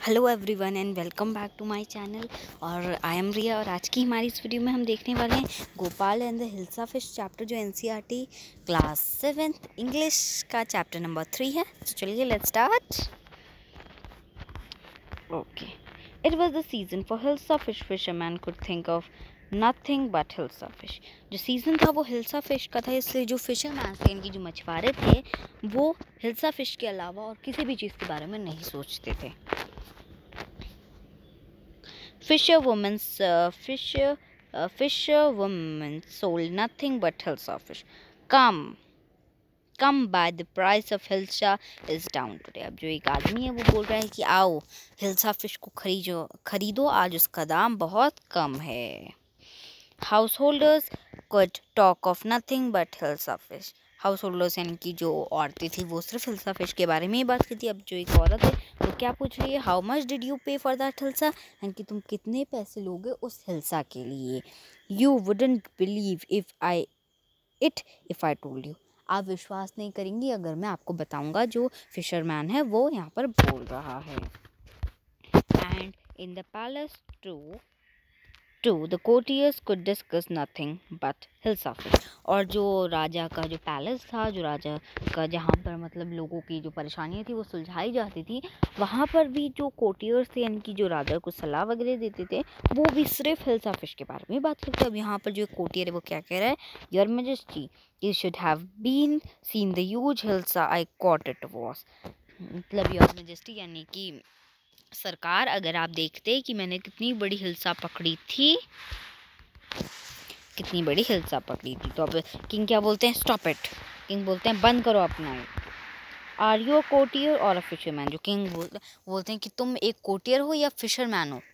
Hello everyone and welcome back to my channel. और I M रिया और आज की हमारी इस वीडियो में हम देखने वाले हैं Gopal and the hilsa fish chapter, जो एनसीईआरटी क्लास 7th इंग्लिश का चैप्टर नंबर 3 है। तो चलिए let's start. Okay, it was the season for hilsa fish. Fisherman could think of nothing but hilsa fish. जो सीज़न था वो हिल्सा फिश का था, इसलिए जो फिशरमैन थे, इनकी जो मछुआरे थे, वो हिल्सा फिश के अलावा और किसी भी चीज़ के बारे में नहीं सोचते थे। Fisherwomen sold nothing but Hilsa fish. Come by, the price of Hilsa is down today. अब जो एक आदमी है वो बोल रहा है कि आओ हिल्सा फिश को खरीदो, आज उसका दाम बहुत कम है। Householders could talk of nothing but Hilsa fish. Householders यानी कि जो औरतें थी वो सिर्फ हिल्सा फिश के बारे में ही बात करती। अब जो एक औरत है वो क्या पूछ रही है, how much did you pay for that hilsa, यानी कि तुम कितने पैसे लोगे उस हिल्सा के लिए। You wouldn't believe if I told you. आप विश्वास नहीं करेंगी अगर मैं आपको बताऊंगा, जो फिशरमैन है वो यहाँ पर बोल रहा है। And in the palace too the courtiers could discuss nothing but hilsa fish. और जो राजा का जो पैलेस था, जो राजा का जहाँ पर मतलब लोगों की जो परेशानियाँ थी वो सुलझाई जाती थी, वहाँ पर भी जो कोर्टियर्स थे यानी कि जो राजा को सलाह वगैरह देते थे, वो भी सिर्फ हिल्सा फिश के बारे में बात करते। अब यहाँ पर जो कोर्टियर है वो क्या कह रहा है, your majesty you should have been seen the huge hilsa I caught it was. मतलब योर मैजेस्टी यानी कि सरकार, अगर आप देखते कि मैंने कितनी बड़ी हिल्सा पकड़ी थी, तो अब किंग क्या बोलते हैं, स्टॉप इट। किंग बोलते हैं बंद करो अपना। आर यू अ कोर्टियर और अ फिशरमैन। जो किंग बोलते हैं कि तुम एक कोर्टियर हो या फिशरमैन हो।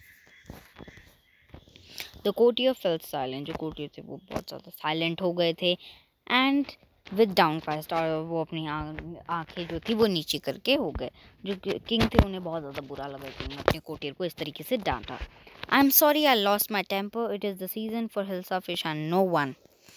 The courtier felt silent. जो कोर्टियर थे वो बहुत ज़्यादा साइलेंट हो गए थे। एंड विद डाउनकास्ट, और वो अपनी आंखें जो थी वो नीचे करके हो गए। जो किंग थे उन्हें बहुत ज़्यादा बुरा लगा कि उन्होंने अपने कोटियर को इस तरीके से डांटा। I am sorry I lost my temper, it is the season for hilsa fish and no one.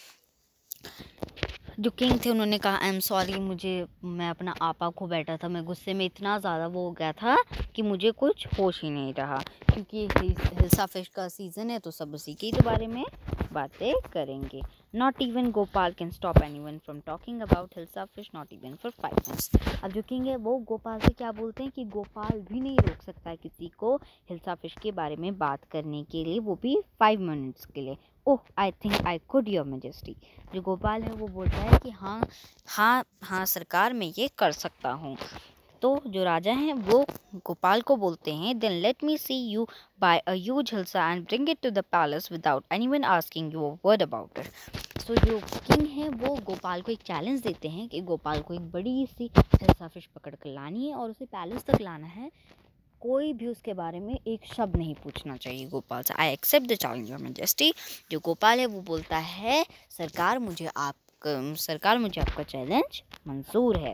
जो किंग थे उन्होंने कहा आई एम सॉरी, मैं अपना आपा खो बैठा था, मैं गुस्से में इतना ज़्यादा वो हो गया था कि मुझे कुछ होश ही नहीं रहा, क्योंकि हिल्सा फिश का सीज़न है तो सब उसी के बारे में बातें करेंगे। Not even Gopal can stop anyone from talking about hilsa fish, not even for 5 minutes. अब जो किंग है वो गोपाल से क्या बोलते हैं कि गोपाल भी नहीं रोक सकता है किसी को हिल्सा फिश के बारे में बात करने के लिए, वो भी 5 मिनट्स के लिए। Oh I think I could your majesty. जो गोपाल है वो बोलता है कि हाँ सरकार, मैं ये कर सकता हूँ। तो जो राजा हैं वो गोपाल को बोलते हैं, then let me see you buy a huge hilsa and bring it to the palace without anyone asking you a word about it. तो जो किंग है वो गोपाल को एक चैलेंज देते हैं कि गोपाल को एक बड़ी सी हिल्सा फिश पकड़ कर लानी है और उसे पैलेस तक लाना है। कोई भी उसके बारे में एक शब्द नहीं पूछना चाहिए गोपाल से। I accept the challenge your majesty. जो गोपाल है वो बोलता है, सरकार मुझे आपका चैलेंज मंजूर है।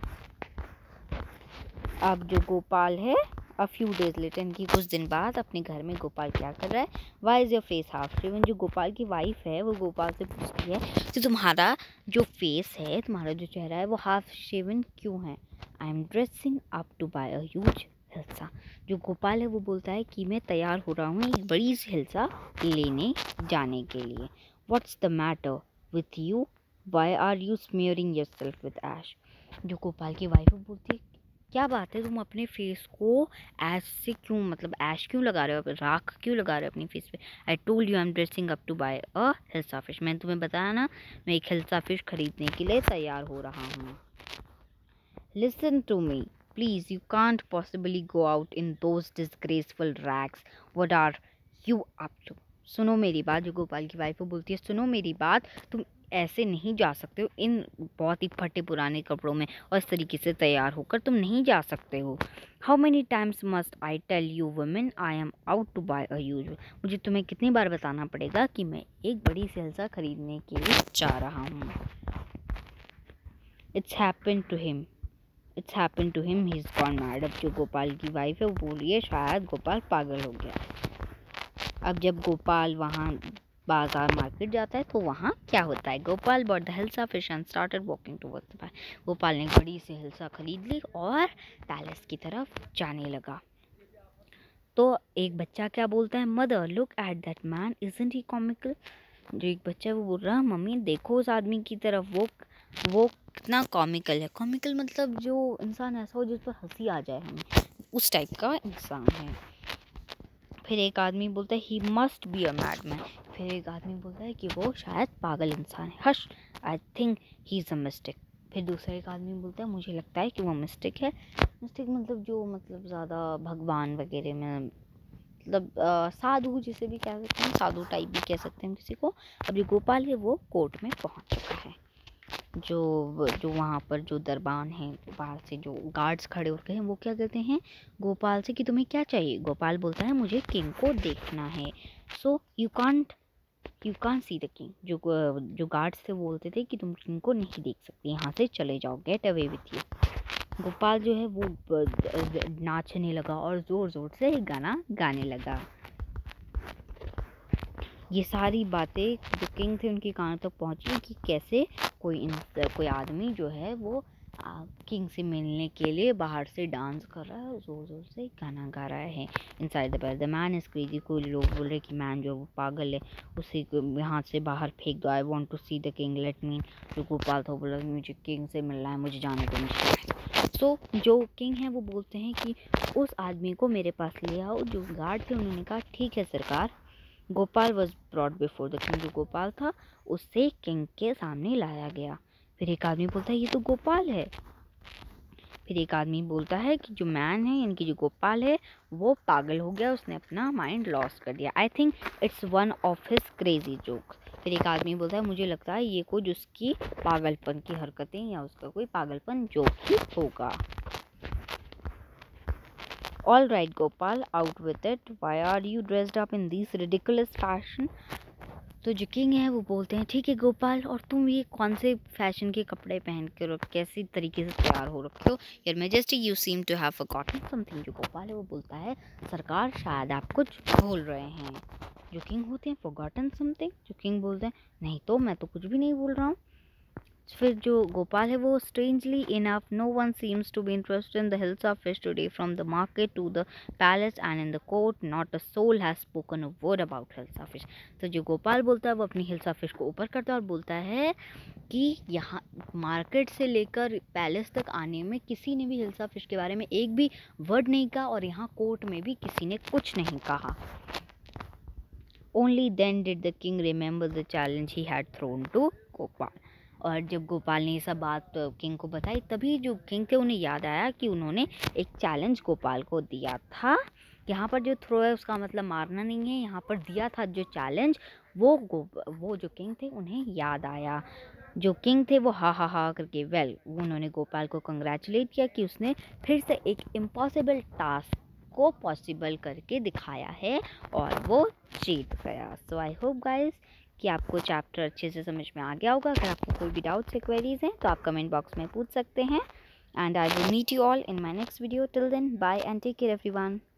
अब जो गोपाल है, अ फ्यू डेज लेटर, इनकी कुछ दिन बाद अपने घर में गोपाल क्या कर रहा है, why is your face half shaven. जो गोपाल की वाइफ है वो गोपाल से पूछती है कि तुम्हारा जो फेस है, तुम्हारा जो चेहरा है वो हाफ शेवन क्यों है। I am dressing up to buy a huge hilsa. जो गोपाल है वो बोलता है कि मैं तैयार हो रहा हूँ एक बड़ी सी हिल्सा लेने जाने के लिए। What's the matter with you, why are you smearing yourself with ash. जो गोपाल की वाइफ बोलती है, क्या बात है, तुम अपने फेस को ऐश से क्यों, मतलब ऐश क्यों लगा रहे हो, राख क्यों लगा रहे हो अपनी फेस पे। I told you I am dressing up to buy a hilsa fish. मैंने तुम्हें बताया ना, मैं एक हिल्सा फिश खरीदने के लिए तैयार हो रहा हूँ। Listen to me please, you can't possibly go out in those disgraceful rags, what are you up to. सुनो मेरी बात। जो गोपाल की वाइफ बोलती है, सुनो मेरी बात, तुम ऐसे नहीं जा सकते हो इन बहुत ही फटे पुराने कपड़ों में, और इस तरीके से तैयार होकर तुम नहीं जा सकते हो। How many times must I tell you women I am out to buy a huge. मुझे तुम्हें कितनी बार बताना पड़ेगा कि मैं एक बड़ी सी हिल्सा खरीदने के लिए जा रहा हूँ। It's happen to him he is gone mad. अब जो गोपाल की वाइफ है वो बोल रही है शायद गोपाल पागल हो गया। अब जब गोपाल वहाँ बाजार मार्केट जाता है तो वहाँ क्या होता है, Gopal bought the hilsa fish and started walking towards the palace. Gopal ने बड़ी सी हिल्सा खरीद ली और पैलेस की तरफ जाने लगा। तो एक बच्चा क्या बोलता है, mother look at that man, isn't he comical. जो एक बच्चा है वो बोल रहा है, मम्मी देखो उस आदमी की तरफ, वो कितना कॉमिकल है। कॉमिकल मतलब जो इंसान ऐसा हो जिस पर हंसी आ जाए हमें, उस टाइप का इंसान है। फिर एक आदमी बोलता है he must be a madman. फिर एक आदमी बोलता है कि वो शायद पागल इंसान है, hush I think he is a mistake. फिर दूसरा एक आदमी बोलता है मुझे लगता है कि वो मिस्टेक है। मिस्टेक मतलब जो मतलब ज़्यादा भगवान वगैरह में, मतलब साधु जिसे भी कह सकते हैं, साधु टाइप भी कह सकते हैं किसी को। अब जो गोपाल है वो कोर्ट में पहुंच चुका है। जो वहाँ पर जो दरबान हैं, बाहर से जो गार्ड्स खड़े होते हैं, वो क्या कहते हैं गोपाल से कि तुम्हें क्या चाहिए। गोपाल बोलता है मुझे किंग को देखना है। So you can't see the king. जो गार्ड्स थे बोलते थे कि तुम किंग को नहीं देख सकते, यहाँ से चले जाओ, get away with you. Gopal जो है वो नाचने लगा और ज़ोर ज़ोर से गाना गाने लगा। ये सारी बातें जो किंग थे उनकी कानों तक पहुंची कि कैसे कोई आदमी जो है वो किंग से मिलने के लिए बाहर से डांस कर रहा है और ज़ोर ज़ोर से गाना गा रहा है। Inside the palace the man is crazy. कोई लोग बोल रहे कि मैन जो वो पागल है, उसे यहाँ से बाहर फेंक दो। I want to see the king, let me. जो गोपाल था बोला मुझे किंग से मिलना है, मुझे जाने दो, मुझे। सो जो किंग है वो बोलते हैं कि उस आदमी को मेरे पास ले आओ। जो गार्ड थे उन्होंने कहा ठीक है सरकार। Gopal was brought before the king. जो गोपाल था उससे किंग के सामने लाया गया। फिर एक आदमी बोलता है ये तो गोपाल है। फिर एक आदमी बोलता है कि जो मैन है, यानी कि जो गोपाल है, वो पागल हो गया, उसने अपना माइंड लॉस कर दिया। I think it's one of his crazy joke. फिर एक आदमी बोलता है मुझे लगता है ये कुछ उसकी पागलपन की हरकतें या उसका कोई पागलपन जोक ही होगा। All right, Gopal, out with it. Why are you dressed up in these ridiculous fashion? तो जो किंग है वो बोलते हैं ठीक है गोपाल, और तुम ये कौन से फैशन के कपड़े पहन के और कैसी तरीके से तैयार हो रखे हो। Your majesty you seem to have forgotten something. जो गोपाल है वो बोलता है सरकार शायद आप कुछ भूल रहे हैं। जो किंग होते हैं फॉरगॉटन समथिंग। जो किंग बोलते हैं नहीं तो मैं तो कुछ भी नहीं बोल रहा हूँ। फिर जो गोपाल है वो strangely enough no one seems to be interested in the hills of fish today from the market to the palace and in the court not a soul has spoken a word about hills of fish. तो जो गोपाल बोलता है वो अपनी hills of fish को ऊपर करता है और बोलता है कि यहाँ मार्केट से लेकर पैलेस तक आने में किसी ने भी हिल्स ऑफ फिश के बारे में एक भी वर्ड नहीं कहा और यहाँ कोर्ट में भी किसी ने कुछ नहीं कहा। Only then did the king remember the challenge he had thrown to Gopal. और जब गोपाल ने ये सब बात किंग को बताई तभी जो किंग थे उन्हें याद आया कि उन्होंने एक चैलेंज गोपाल को दिया था। यहाँ पर जो थ्रो है उसका मतलब मारना नहीं है, यहाँ पर दिया था जो चैलेंज वो जो किंग थे उन्हें याद आया। जो किंग थे वो हा करके उन्होंने गोपाल को कंग्रेचुलेट किया कि उसने फिर से एक इम्पॉसिबल टास्क को पॉसिबल करके दिखाया है और वो जीत गया। सो आई होप गाइस कि आपको चैप्टर अच्छे से समझ में आ गया होगा। अगर आपको कोई भी डाउट्स या क्वेरीज हैं तो आप कमेंट बॉक्स में पूछ सकते हैं। And I will meet you all in my next video. Till then bye and take care everyone.